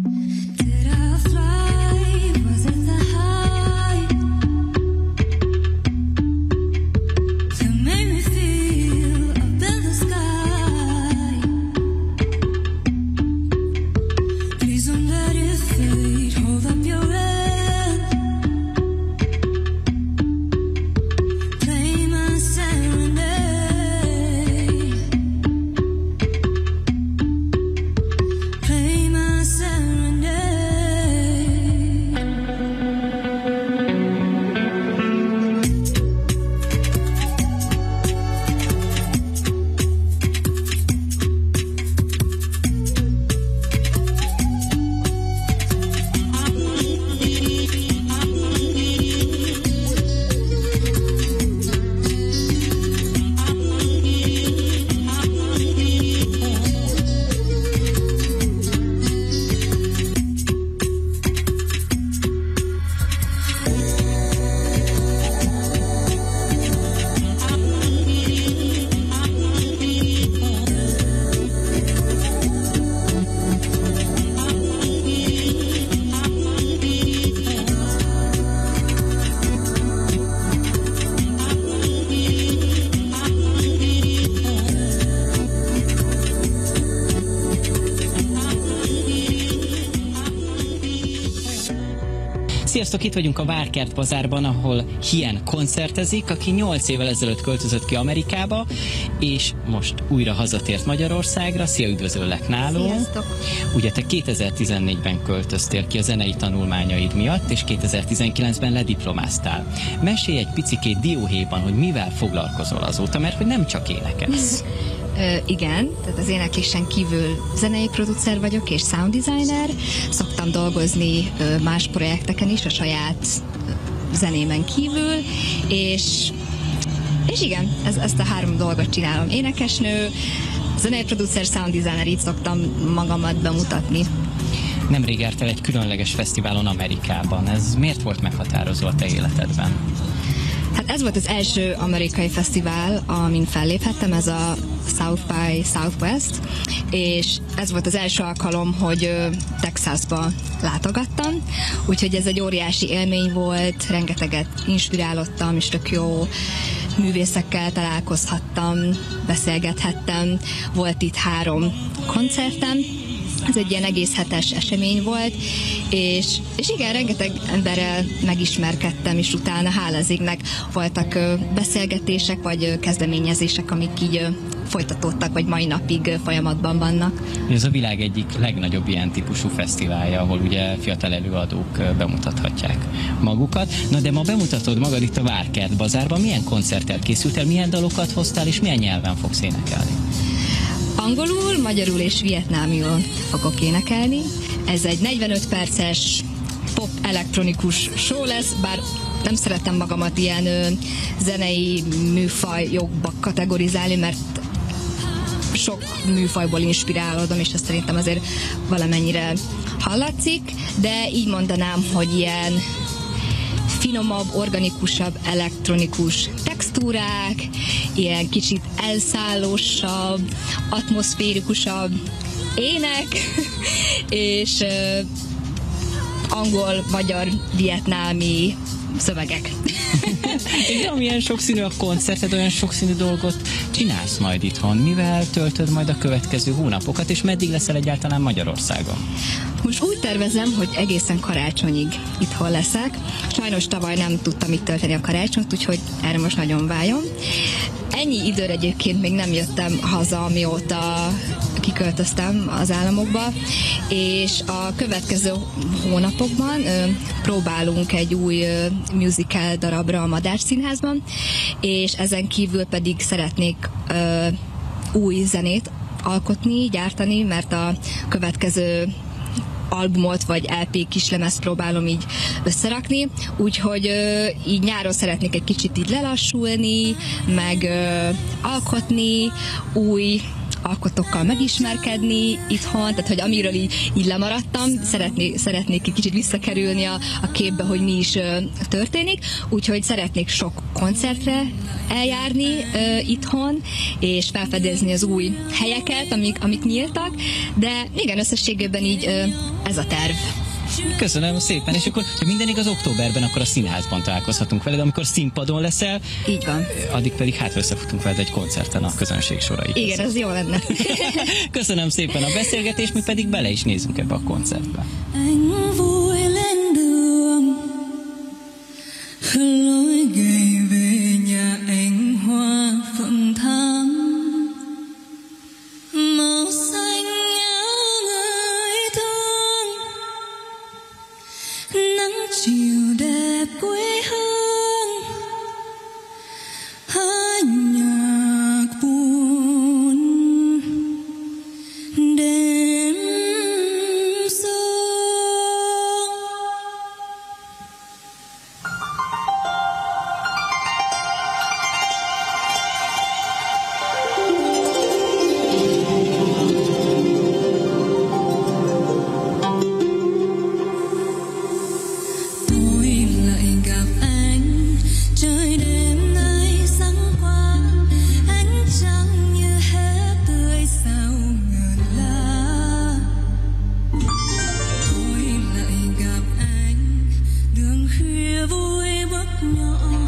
Sziasztok, itt vagyunk a Várkert Bazárban, ahol Hien koncertezik, aki 8 évvel ezelőtt költözött ki Amerikába, és most újra hazatért Magyarországra. Szia, üdvözöllek nálunk! Sziasztok! Ugye te 2014-ben költöztél ki a zenei tanulmányaid miatt, és 2019-ben lediplomáztál. Mesélj egy picikét dióhéjban, hogy mivel foglalkozol azóta, mert hogy nem csak énekelsz. Igen, tehát az éneklésen kívül zenei producer vagyok és sound designer. Szoktam dolgozni más projekteken is, a saját zenémen kívül, és igen, ezt a 3 dolgot csinálom. Énekesnő, zenei producer, sound designer, így szoktam magamat bemutatni. Nemrég jártál egy különleges fesztiválon Amerikában. Ez miért volt meghatározó a te életedben? Hát ez volt az első amerikai fesztivál, amin felléphettem, ez a South by Southwest, és ez volt az első alkalom, hogy Texasba látogattam, úgyhogy ez egy óriási élmény volt, rengeteget inspirálódtam, és tök jó művészekkel találkozhattam, beszélgethettem, volt itt 3 koncertem, ez egy ilyen egész hetes esemény volt, és igen, rengeteg emberrel megismerkedtem, és utána hála az égnek voltak beszélgetések, vagy kezdeményezések, amik így folytatódtak, vagy mai napig folyamatban vannak. Ez a világ egyik legnagyobb ilyen típusú fesztiválja, ahol ugye fiatal előadók bemutathatják magukat. Na de ma bemutatod magad itt a Várkert Bazárban. Milyen koncerttel készültél, milyen dalokat hoztál, és milyen nyelven fogsz énekelni? Angolul, magyarul és vietnámiul fogok énekelni. Ez egy 45 perces pop elektronikus show lesz, bár nem szeretem magamat ilyen zenei műfajokba kategorizálni, mert sok műfajból inspirálódom, és ezt szerintem azért valamennyire hallatszik, de így mondanám, hogy ilyen finomabb, organikusabb, elektronikus textúrák, ilyen kicsit elszállósabb, atmoszférikusabb ének, és angol, magyar, vietnámi szövegek. És amilyen sokszínű a koncerted, olyan sokszínű dolgot csinálsz majd itthon. Mivel töltöd majd a következő hónapokat, és meddig leszel egyáltalán Magyarországon? Most úgy tervezem, hogy egészen karácsonyig itthon leszek. Sajnos tavaly nem tudtam itt tölteni a karácsonyt, úgyhogy erre most nagyon vágyom. Ennyi időre egyébként még nem jöttem haza, mióta kiköltöztem az államokba, és a következő hónapokban próbálunk egy új musical darabra a Madách Színházban, és ezen kívül pedig szeretnék új zenét alkotni, gyártani, mert a következő albumot vagy LP kislemezt próbálom így összerakni, úgyhogy így nyáron szeretnék egy kicsit így lelassulni, meg alkotni, új alkotókkal megismerkedni itthon, tehát hogy amiről így lemaradtam, szeretnék egy kicsit visszakerülni a képbe, hogy mi is történik, úgyhogy szeretnék sok koncertre eljárni itthon, és felfedezni az új helyeket, amik nyíltak, de igen, összességében így ez a terv. Köszönöm szépen, és akkor, ha minden igaz, októberben akkor a színházban találkozhatunk veled, amikor színpadon leszel. Így van. Addig pedig hát összefutunk veled egy koncerten a közönség sorai között. Igen, ez jó lenne. Köszönöm szépen a beszélgetést, mi pedig bele is nézünk ebbe a koncertbe. chiều đẹp quê hương hát nhạc buồn đêm sương. Tôi lại gặp anh, trời đêm nay sáng qua, ánh trăng như hết tươi sao ngần lá. Tôi lại gặp anh, đường khuya vui bước nhỏ.